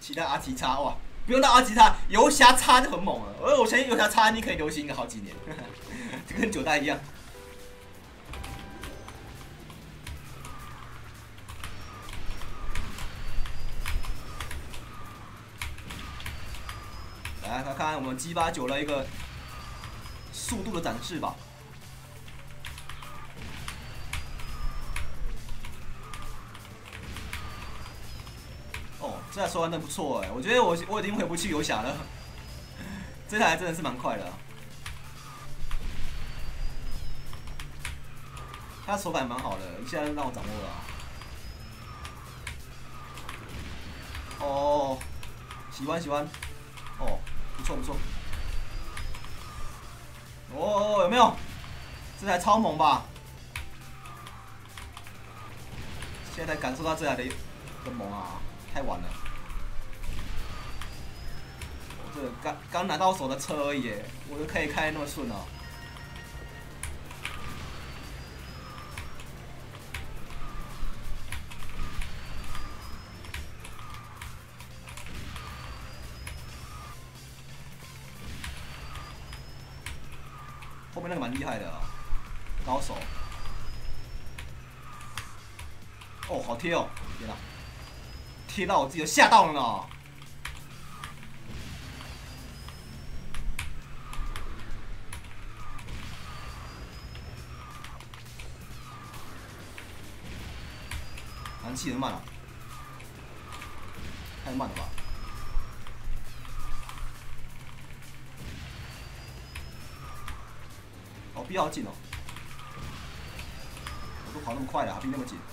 期待阿奇叉哇，不用到阿奇叉，游侠叉就很猛了。我相信游侠叉你可以流行个好几年，就跟九代一样。来看看我们G89的一个速度的展示吧。哦，这台手感真的不错哎，我觉得我已经回不去游侠了，这台真的是蛮快的、啊。它手感蛮好的，一下让我掌握了、啊。哦，喜欢。哦，不错。哦，有没有？这台超猛吧？现在感受到这台的猛啊！太晚了。我这刚拿到手的车而已，我就可以开那么顺了、啊。后面那个蛮厉害的、啊，高手。哦，好贴哦！天哪，贴到我自己都吓到了呢。燃气人慢了、啊，太慢了吧？哦，逼好紧哦！我都跑那么快了，还逼那么紧。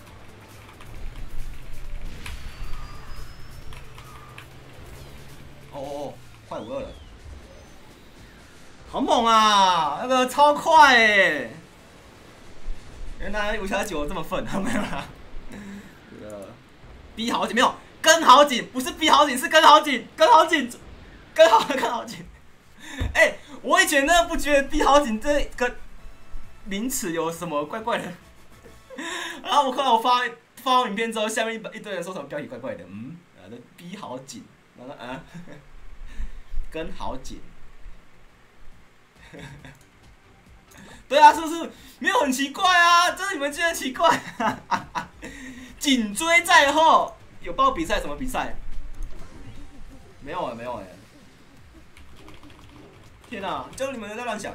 哦，快52了，好猛啊！那个超快哎！原来武侠9这么笨，没有啦。这个逼好紧没有，跟好紧，不是逼好紧，是跟好紧，跟好紧。哎，我以前真的不觉得逼好紧这个名词有什么怪怪的。然后我看到我发影片之后，下面一堆人说什么标题怪怪的，这逼好紧，然后跟好紧。对啊，是不是没有很奇怪啊？这是你们觉得奇怪、紧追在后，有报比赛什么比赛？没有哎、天哪、就你们在乱想。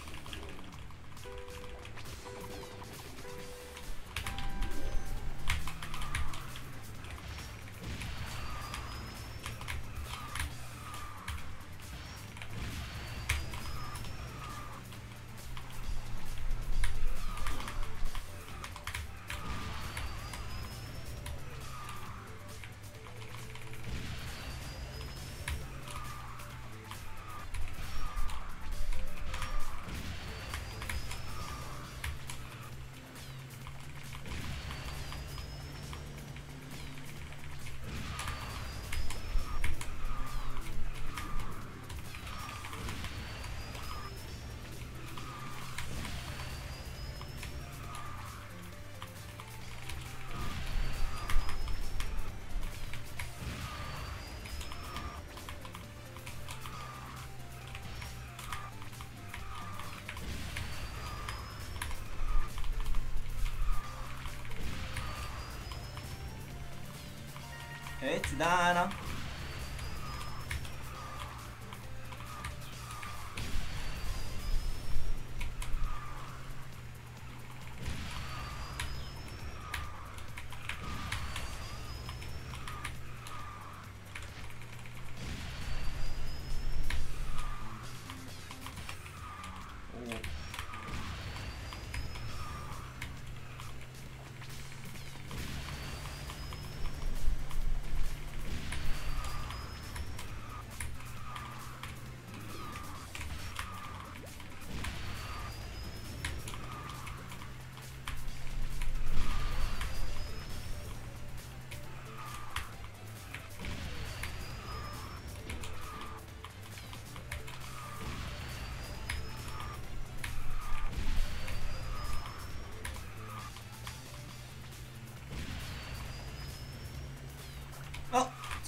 哎，子弹呢？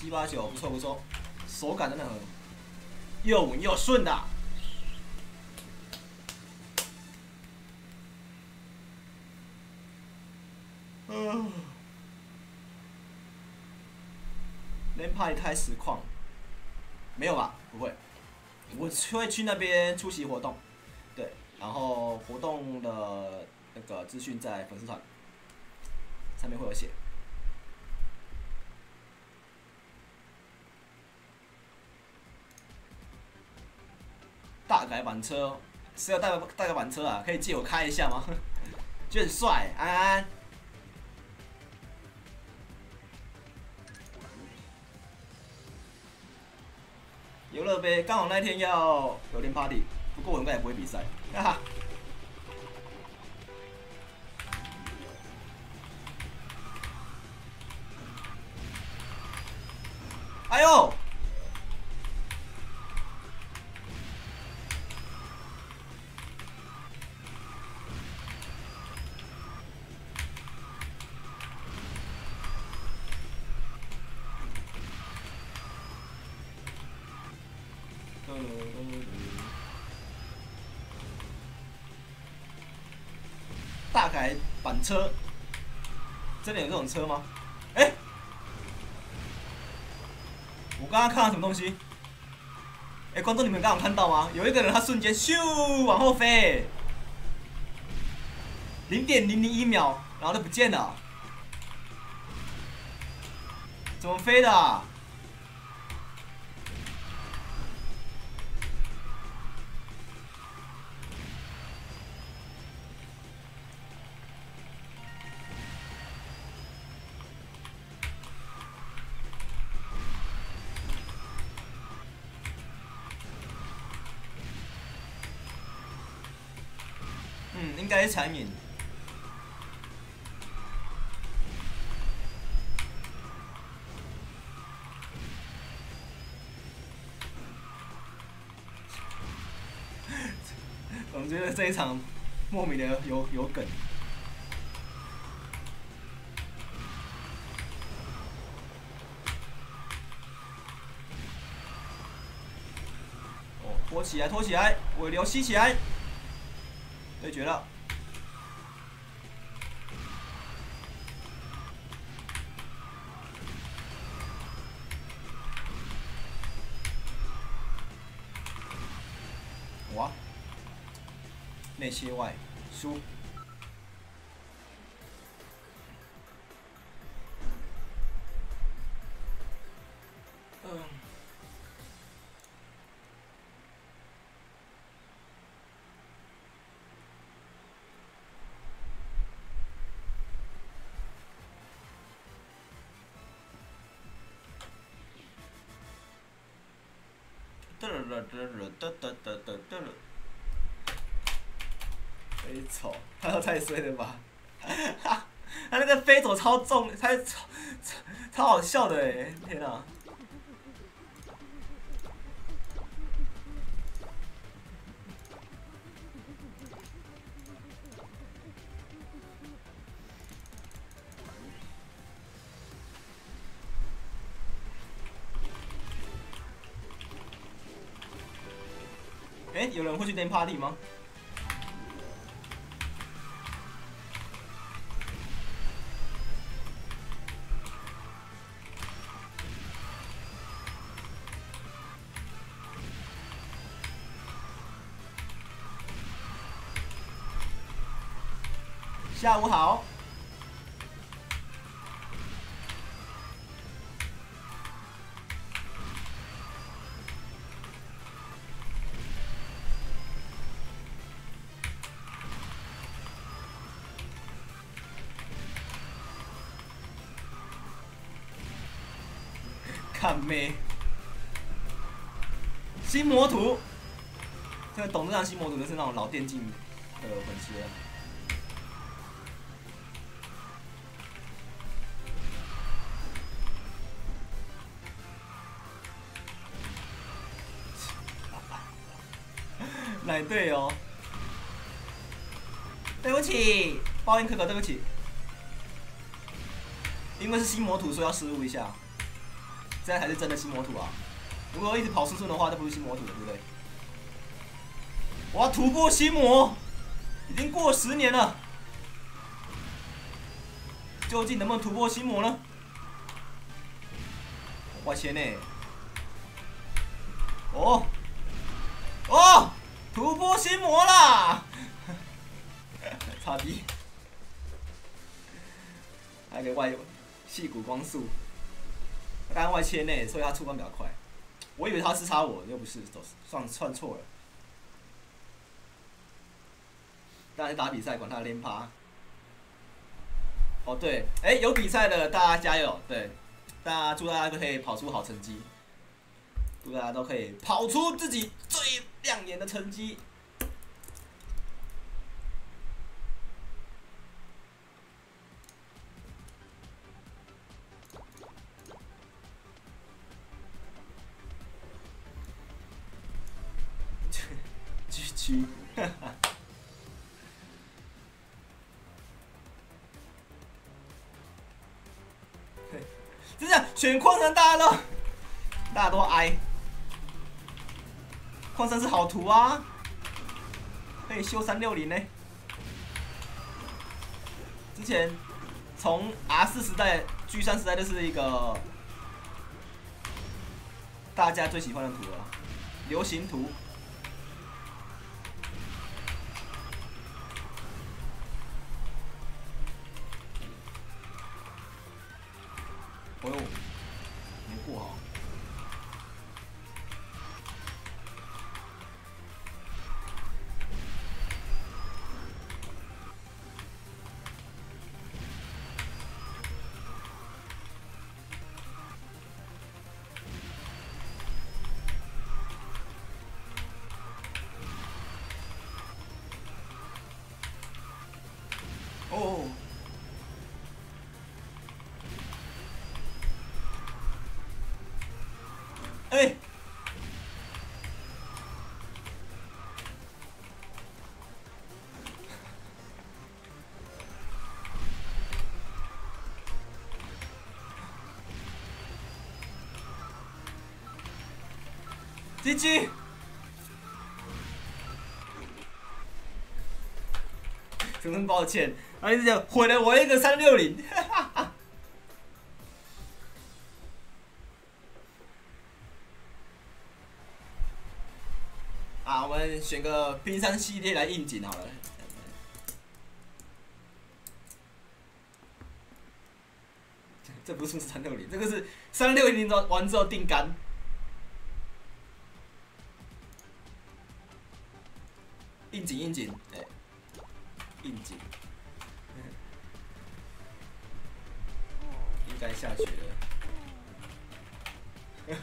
789不错不错，手感真的很又稳又顺的。连派太实况，没有吧？不会，我会去那边出席活动，对，然后活动的那个资讯在粉丝团上面会有写。大改版车是要大改版车啊？可以借我开一下吗？就很帅，安安。游乐杯刚好那天要有点 party， 不过我应该也不会比赛，哈哈。哎呦！大改版车，真的有这种车吗？哎、欸，我刚刚看到什么东西？哎、欸，观众你们刚刚看到吗？有一个人他瞬间咻往后飞，0.001秒，然后就不见了，怎么飞的啊？应该是残影。总觉得这一场莫名的有梗。哦，拖起来，拖起来，尾流吸起来，对决了。哇！内切外输。飞走，他太衰了吧！他那个飞走超重，超好笑的哎！天哪！哎，有人会去电 party 吗？下午好。看妹，新魔图，这个懂这样新魔图的是那种老电竞的粉丝。奶队哦，对不起，报应可可，对不起，因为是新魔图，所以要失误一下。 这样才是真的新模土啊！如果一直跑顺顺的话，就不是新模土了，对不对？我要突破新模，已经过了10年了，究竟能不能突破新模呢？外切呢？哦，突破新模啦！差低，还有个外细骨光速，他刚刚外切内，所以他出关比较快。我以为他是插我，又不是，算错了。当然打比赛，管他连趴。哦对，有比赛的大家加油，对，祝大家都可以跑出好成绩，祝大家都可以跑出自己最亮眼的成绩。GG， 真的选矿山，大家都哀。矿山是好图啊，可以修360呢。之前从 R4时代、G3时代就是一个大家最喜欢的图了，流行图。哦呦，没过好。哦。GG， 真抱歉，一直讲毁了我一个360，啊，我们选个冰山系列来应景好了。这不是360，这个是360完之后定杆。应景，应景，应该下雪了。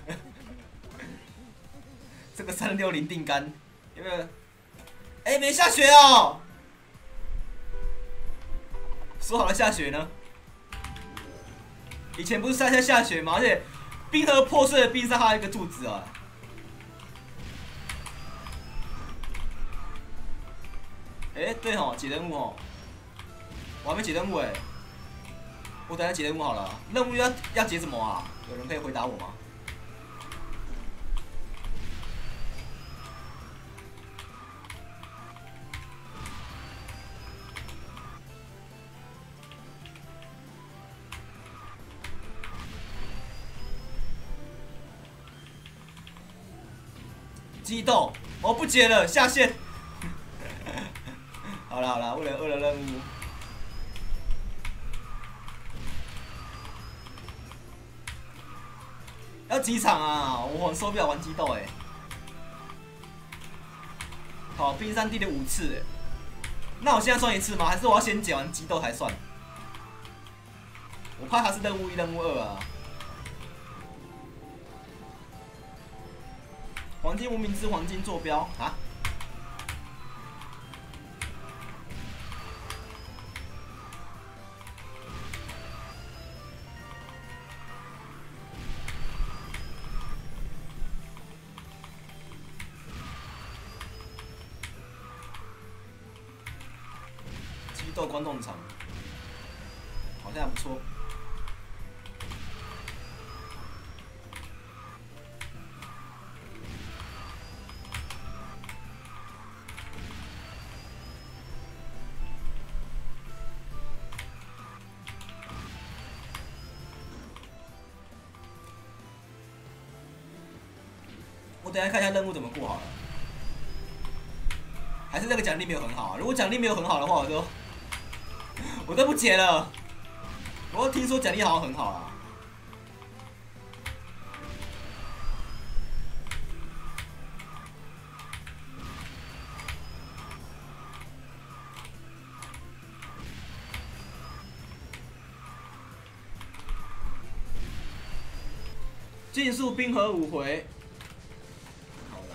这个360定杆有没有？没下雪哦。说好了下雪呢？以前不是下雪吗？而且冰河破碎的冰上还有一个柱子啊。对吼，解任务吼，我还没解任务我等下解任务好了。任务要解什么啊？有人可以回答我吗？激斗，我不解了，下线。好了，为了任务，要几场啊？我很受不了玩激斗好，冰山地的5次那我现在算1次吗？还是我要先解完激斗才算？我怕它是任务1、任务2啊。黄金无名之黄金坐标啊！激斗观众场好像还不错。 我等一下看一下任务怎么过好了。还是这个奖励没有很好啊？如果奖励没有很好的话，我都不解了。我听说奖励好像很好啊。竞速冰河5回，好难。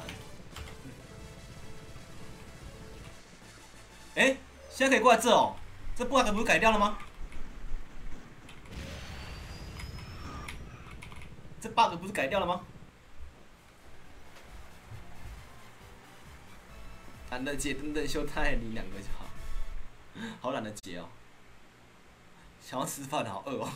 哎，现在可以过来这哦，这 bug 不是改掉了吗？这 bug 不是改掉了吗？懒得解，等等秀太你2个就好，好懒得解哦。想要吃饭，好饿哦。